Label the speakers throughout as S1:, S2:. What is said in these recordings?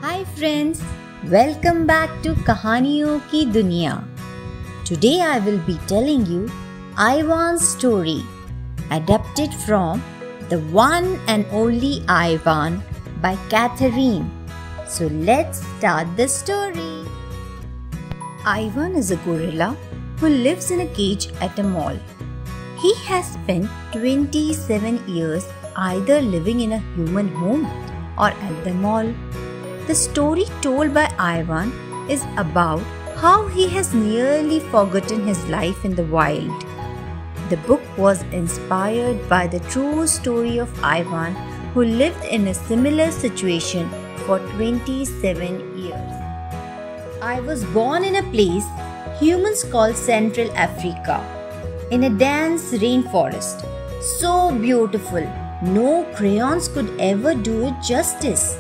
S1: Hi friends, welcome back to कहानियों की दुनिया. Today I will be telling you Ivan's story, adapted from The One and Only Ivan by Catherine. So let's start the story. Ivan is a gorilla who lives in a cage at a mall. He has spent 27 years either living in a human home or at the mall. The story told by Ivan is about how he has nearly forgotten his life in the wild. The book was inspired by the true story of Ivan, who lived in a similar situation for 27 years. I was born in a place humans call Central Africa, in a dense rainforest. So beautiful, no crayons could ever do it justice.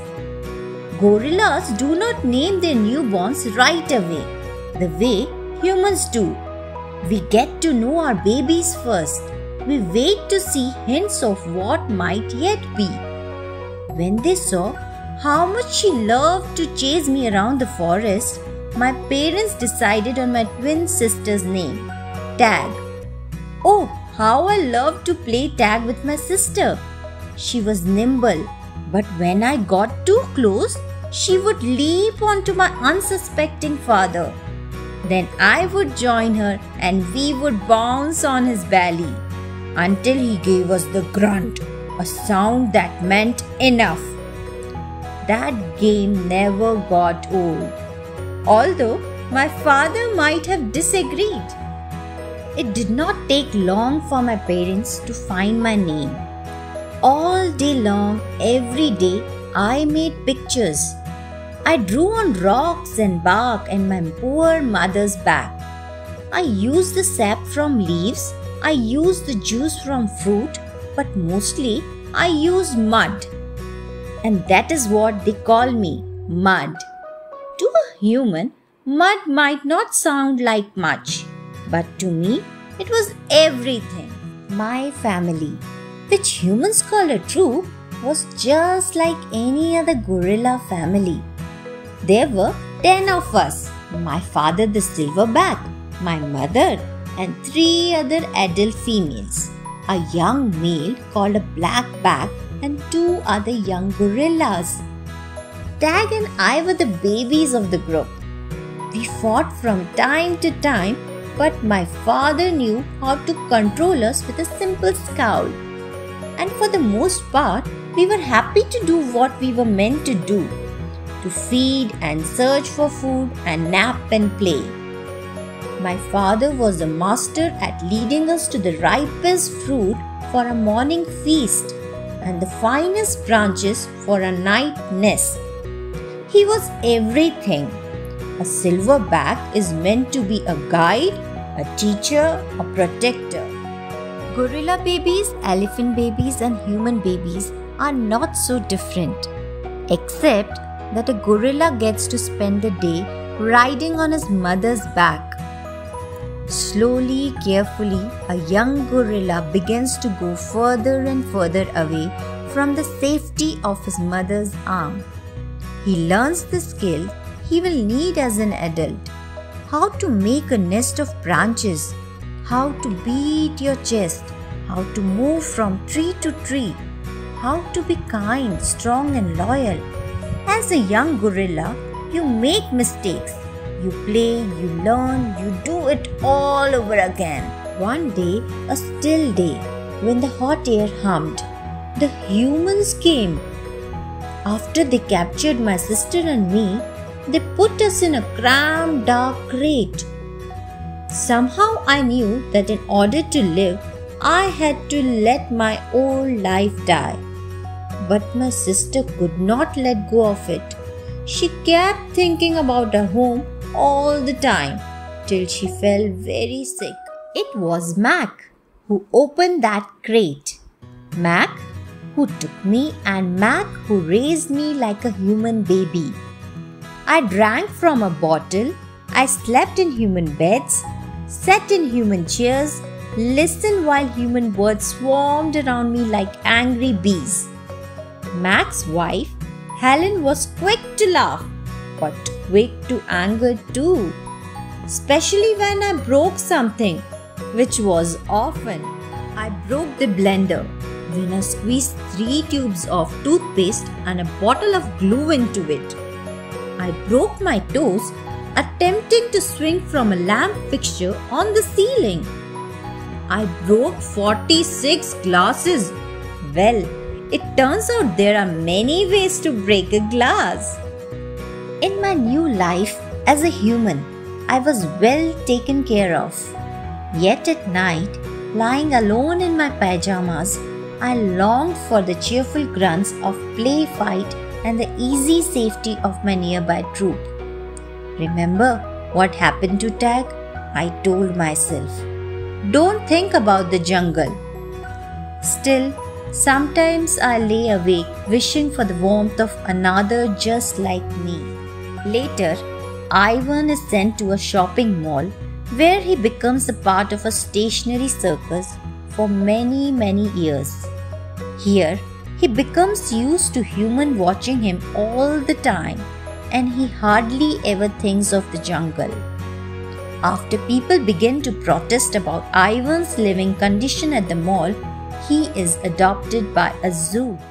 S1: Gorillas do not name their newborns right away, the way humans do. We get to know our babies first. We wait to see hints of what might yet be. When they saw how much she loved to chase me around the forest, my parents decided on my twin sister's name, Tag. Oh, how I loved to play tag with my sister. She was nimble, but when I got too close, she would leap onto my unsuspecting father. Then I would join her and we would bounce on his belly until he gave us the grunt, a sound that meant enough. That game never got old, although my father might have disagreed. It did not take long for my parents to find my name. All day long, every day, I made pictures. I drew on rocks and bark and my poor mother's back. I used the sap from leaves, I used the juice from fruit, but mostly I used mud. And that is what they call me, mud. To a human, mud might not sound like much, but to me, it was everything. My family, which humans call a troop, was just like any other gorilla family. There were 10 of us, my father the silverback, my mother and 3 other adult females, a young male called a blackback and 2 other young gorillas. Tag and I were the babies of the group. We fought from time to time, but my father knew how to control us with a simple scowl. And for the most part, we were happy to do what we were meant to do, to feed and search for food and nap and play. My father was a master at leading us to the ripest fruit for a morning feast and the finest branches for a night nest. He was everything. A silverback is meant to be a guide, a teacher, a protector. Gorilla babies, elephant babies and human babies are not so different, except that a gorilla gets to spend the day riding on his mother's back. Slowly, carefully, a young gorilla begins to go further and further away from the safety of his mother's arm. He learns the skill he will need as an adult: how to make a nest of branches, how to beat your chest, how to move from tree to tree, how to be kind, strong and loyal. As a young gorilla, you make mistakes. You play, you learn, you do it all over again. One day, a still day, when the hot air hummed, the humans came. After they captured my sister and me, they put us in a cramped, dark crate. Somehow I knew that in order to live, I had to let my old life die. But my sister could not let go of it. She kept thinking about her home all the time till she fell very sick. It was Mac who opened that crate. Mac who took me and Mac who raised me like a human baby. I drank from a bottle, I slept in human beds, sat in human chairs, listened while human birds swarmed around me like angry bees. Mac's wife Helen was quick to laugh, but quick to anger too, especially when I broke something, which was often. I broke the blender when I squeezed 3 tubes of toothpaste and a bottle of glue into it. I broke my toes attempting to swing from a lamp fixture on the ceiling. I broke 46 glasses. Well, it turns out there are many ways to break a glass. In my new life as a human, I was well taken care of. Yet at night, lying alone in my pajamas, I longed for the cheerful grunts of play fight and the easy safety of my nearby troop. Remember what happened to Tag? I told myself. Don't think about the jungle. Still, sometimes I lay awake wishing for the warmth of another just like me. Later, Ivan is sent to a shopping mall where he becomes a part of a stationary circus for many years. Here, he becomes used to human watching him all the time and he hardly ever thinks of the jungle. After people begin to protest about Ivan's living condition at the mall, he is adopted by a zoo.